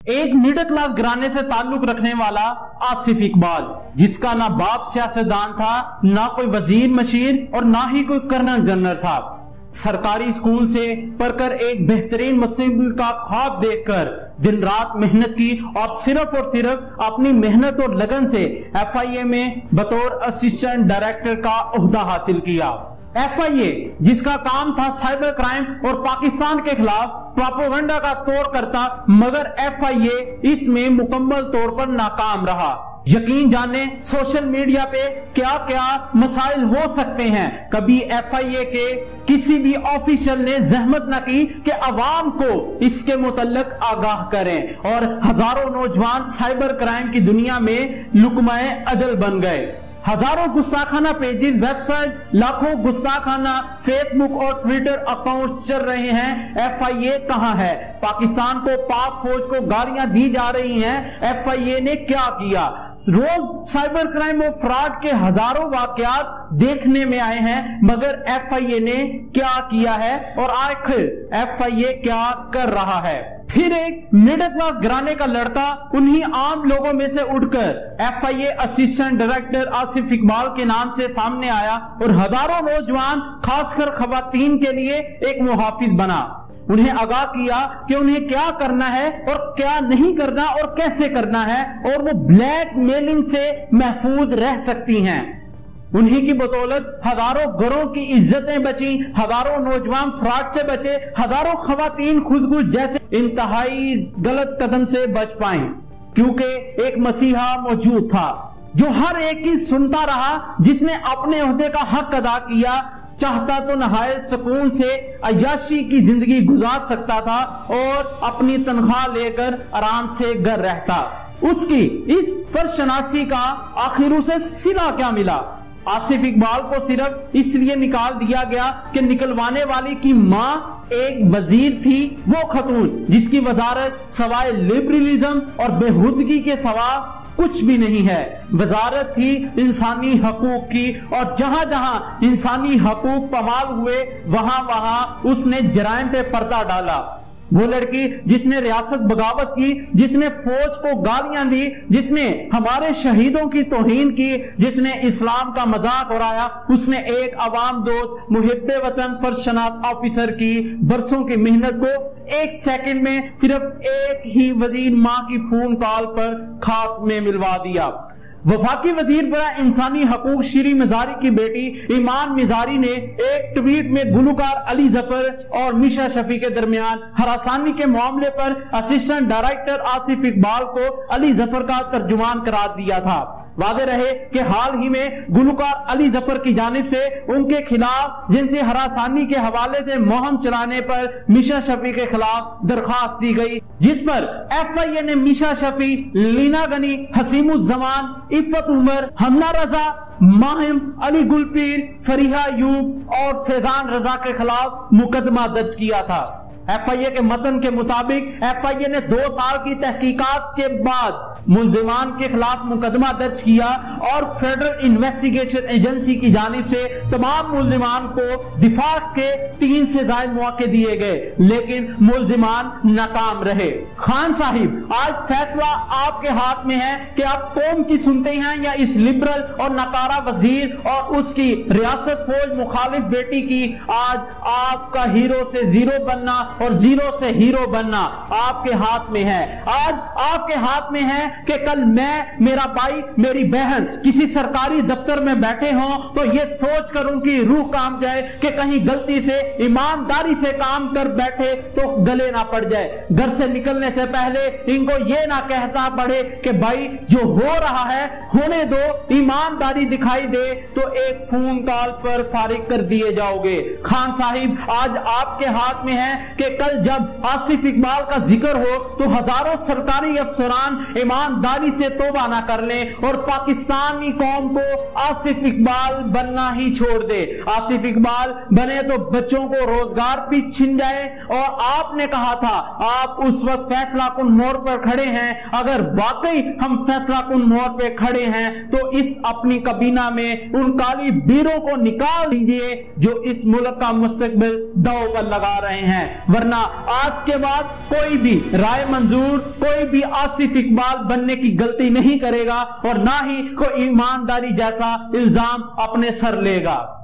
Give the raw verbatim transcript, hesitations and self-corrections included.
ایک middle class گھرانے سے تعلق رکھنے والا آصف اقبال، جس کا نہ باپ سیاستدان تھا، نہ کوئی وزیر مشیر اور نہ ہی کوئی کرنل جنرل تھا، سرکاری اسکول سے پڑھ کر ایک بہترین مستقبل کا خواب دیکھ کر دن رات محنت کی اور صرف اور صرف اپنی محنت اور لگن سے ایف آئی اے میں بطور اسسٹنٹ ڈائریکٹر کا عہدہ حاصل کیا۔ ایف آئی اے جس کا کام تھا سائبر کرائم اور پاکستان کے خلاف پروپیگنڈا کا توڑ کرتا، مگر ایف آئی اے اس میں مکمل طور پر ناکام رہا۔ یقین جانے سوشل میڈیا پہ کیا کیا مسائل ہو سکتے ہیں، کبھی ایف آئی اے کے کسی بھی آفیشل نے زحمت نہ کی کہ عوام کو اس کے متعلق آگاہ کریں، اور ہزاروں نوجوان سائبر کرائم کی دنیا میں لقمہ اجل بن گئے۔ ہزاروں گستاخانہ پیجز، ویب سائٹ، لاکھوں گستاخانہ فیس بک اور ٹویٹر اکاؤنٹس چل رہے ہیں۔ ایف آئی اے کہاں ہے؟ پاکستان کو، پاک فوج کو گالیاں دی جا رہی ہیں، ایف آئی اے نے کیا کیا؟ روز سائبر کرائم اور فراڈ کے ہزاروں واقعات دیکھنے میں آئے ہیں، مگر ایف آئی اے نے کیا کیا ہے اور آخر ایف آئی اے کیا کر رہا ہے؟ پھر ایک مڈل کلاس گھرانے کا لڑکا انہی عام لوگوں میں سے اٹھ کر F I A assistant director Asif Iqbal کے نام سے سامنے آیا اور ہزاروں نوجوان، خاص کر خواتین کے لیے ایک محافظ بنا۔ انہیں آگاہ کیا کہ انہیں کیا کرنا ہے اور کیا نہیں کرنا اور کیسے کرنا ہے، اور وہ بلیک میلنگ سے محفوظ رہ سکتی ہیں۔ انہی کی بدولت ہزاروں گھروں کی عزتیں بچیں، ہزاروں نوجوان فراڈ سے بچے، ہزاروں خواتین خودکش جیسے انتہائی غلط قدم سے بچ پائیں، کیونکہ ایک مسیحا موجود تھا جو ہر ایک کی سنتا رہا، جس نے اپنے عہدے کا حق ادا کیا، چاہتا تو نہایت سکون سے عیاشی کی زندگی گزار سکتا تھا اور اپنی تنخواہ لے کر آرام سے گھر رہتا۔ اس کی اس فرض شناسی کا آخر اسے صلہ کیا ملا؟ آصف اقبال کو صرف اس لیے نکال دیا گیا کہ نکلوانے والی کی ماں ایک وزیر تھی، وہ خاتون جس کی وزارت سوائے لبرلزم اور بےہودگی کے سوا کچھ بھی نہیں ہے۔ وزارت تھی انسانی حقوق کی، اور جہاں جہاں انسانی حقوق پامال ہوئے وہاں وہاں اس نے جرائم پہ پردہ ڈالا۔ وہ لڑکی جس نے ریاست بغاوت کی، جس نے فوج کو گالیاں دی، جس نے ہمارے شہیدوں کی توہین کی، جس نے اسلام کا مذاق اڑایا، اس نے ایک عوام دوست، محب وطن، فرض شناس آفیسر کی برسوں کی محنت کو ایک سیکنڈ میں صرف ایک ہی وزیر ماں کی فون کال پر خاک میں ملوا دیا۔ وفاقی وزیر برائے انسانی حقوق شیریں مزاری کی بیٹی ایمان مزاری نے ایک ٹویٹ میں گلوکار علی ظفر اور میشا شفیع کے درمیان ہراسانی کے معاملے پر اسسٹنٹ ڈائریکٹر آصف اقبال کو علی ظفر کا ترجمان قرار دیا تھا۔ واضح رہے کہ حال ہی میں گلوکار علی ظفر کی جانب سے ان کے خلاف جنسی ہراسانی کے حوالے سے مہم چلانے پر میشا شفیع کے خلاف درخواست دی گئی، جس پر ایف آئی اے نے میشا شفیع، لینا گنی، حسیم الزمان، عفت عمر، حمنا رضا، ماہم، علی گل پیر، فریحہ ایوب اور فیضان رضا کے خلاف مقدمہ درج کیا تھا۔ ایف آئی اے کے متن کے مطابق ایف آئی اے نے دو سال کی تحقیقات کے بعد ملزمان کے خلاف مقدمہ درج کیا اور فیڈرل انویسٹیگیشن ایجنسی کی جانب سے تمام ملزمان کو دفاع کے تین سے زائد مواقع دیے گئے، لیکن ملزمان ناکام رہے۔ خان صاحب، آج فیصلہ آپ کے ہاتھ میں ہے کہ آپ قوم کی سنتے ہیں یا اس لبرل اور ناکارہ وزیر اور اس کی ریاست فوج مخالف بیٹی کی؟ آج آپ کا ہیرو سے زیرو بننا اور زیرو سے ہیرو بننا آپ کے ہاتھ میں ہے۔ آج آپ کے ہاتھ میں ہے کہ کل میں، میرا بھائی، میری بہن کسی سرکاری دفتر میں بیٹھے ہوں تو یہ سوچ کر ان کی روح کام جائے کہ کہیں غلطی سے ایمانداری سے کام کر بیٹھے تو گلے نہ پڑ جائے۔ گھر سے نکلنے سے پہلے ان کو یہ نہ کہتا پڑے کہ بھائی جو ہو رہا ہے ہونے دو، ایمانداری دکھائی دے تو ایک فون کال پر فارغ کر دیے جاؤ گے۔ خان صاحب، آج آپ کے ہاتھ میں ہے کہ کل جب آصف اقبال کا ذکر ہو تو ہزاروں سرکاری افسران ایمانداری سے توبہ نہ کر لیں اور پاکستانی قوم کو آصف اقبال بننا ہی چھوڑ دے۔ آصف اقبال بنے تو بچوں کو روزگار بھی چھن جائے، اور آپ نے کہا تھا آپ اس وقت فیصلہ کن موڑ پر کھڑے ہیں۔ اگر واقعی ہم فیصلہ کن موڑ پہ کھڑے ہیں تو اس اپنی کابینہ میں ان کالی بیروں کو نکال دیجئے جو اس ملک کا مستقبل داؤ پر لگا رہے ہیں، ورنہ آج کے بعد کوئی بھی رائے منظور کوئی بھی آصف اقبال بننے کی غلطی نہیں کرے گا اور نہ ہی کوئی ایمانداری جیسا الزام اپنے سر لے گا۔